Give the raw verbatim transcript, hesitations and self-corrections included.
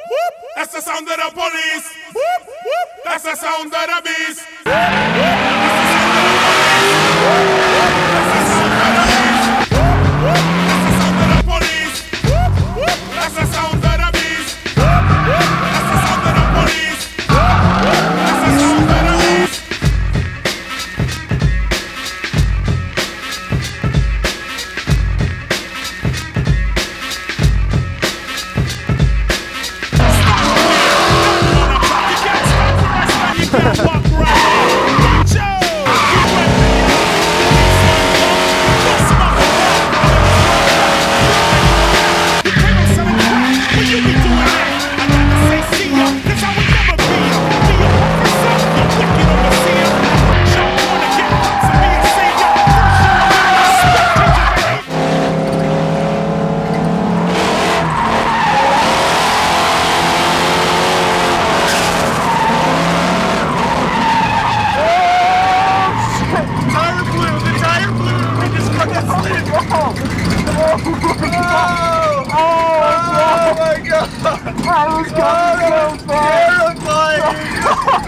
That's the sound of the police. That's the sound of the beast. That's the sound of the police. That's the sound of the beast. That's the sound of the police. That's the sound of the beast. That's the sound of the police. That's the sound of the beast. I was going so far. Terrifying.